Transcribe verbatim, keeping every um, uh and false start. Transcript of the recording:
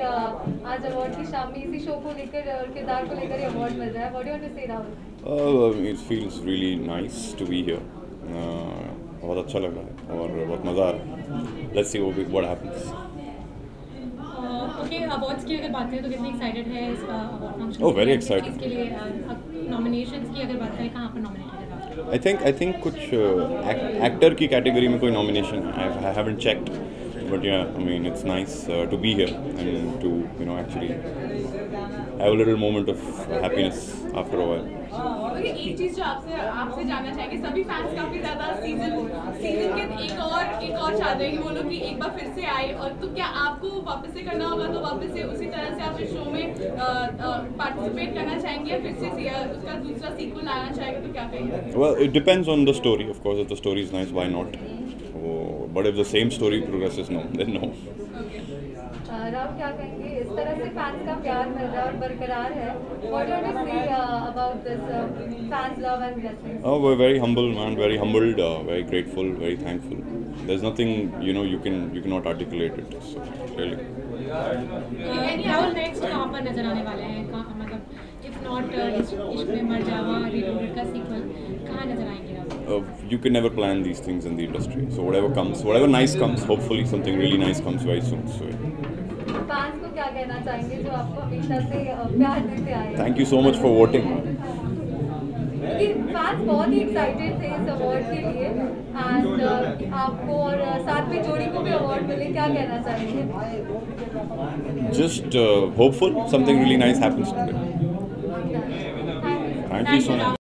अ, आज अवार्ड की शाम में इसी शो को लेकर और किरदार को लेकर अवार्ड मिल रहा है. What do you want to say Rahul? Uh, it feels really nice to be here. Uh, बहुत अच्छा लग रहा है और बहुत मज़ा आ रहा है. Let's see what what happens. Okay awards की अगर बात करें तो कितने एक्साइटेड है इसका award function? Oh, very excited. इसके लिए नॉमिनेशंस की अगर बात करें कहाँ पर नॉमिनेटेड है? I think I think कुछ एक्टर की कैटेगरी में कोई नॉमिनेशन है. I haven't checked, but yeah, I mean it's nice uh, to be here and to you know actually have a little moment of happiness after a while. Okay एक चीज जो आपसे आपसे जानना चाहेंगे, सभी फैंस काफी ज्यादा सीजन सीजन के एक और एक और चाहते हैं कि वो लोग कि एक बार फिर से आए, और तो क्या आपको वापस से करना होगा तो वापस से उसी तरह से आप इस शो में पार्टिसिपेट करना चाहेंगे, फिर से उसका दूसरा सीक्वल लाना चाहेंगे तो क्या कहेंगे? Well, it depends on the story, of course. If the story is nice, why not? Oh, but if the same story progresses, no, then no. Rahul क्या कहेंगे, इस तरह से फैंस का प्यार मिल रहा है और बरकरार है. What do you say about this fans love and blessings? Oh, we're very humble, man. Very humbled, uh, very grateful, very thankful. There's nothing, you know, you can you cannot articulate it. So, really. Rahul next कहाँ पर नजर आने वाले हैं? कहाँ मतलब if not इश्क में मरजावा रीबूटेड का सीक्वल कहाँ नजर आएंगे Rahul? Uh, you can never plan these things in the industry. So whatever comes, whatever nice comes, hopefully something really nice comes very soon. So. Fans को क्या कहना चाहेंगे जो आपको हमेशा से प्यार देते आए हैं? Thank you so much for voting. क्योंकि फैंस बहुत ही एक्साइटेड थे इस अवार्ड के लिए एंड आपको और साथ में जोड़ी को भी अवार्ड मिले, क्या कहना चाहेंगे? Just uh, hopeful something really nice happens today. Thank you so much.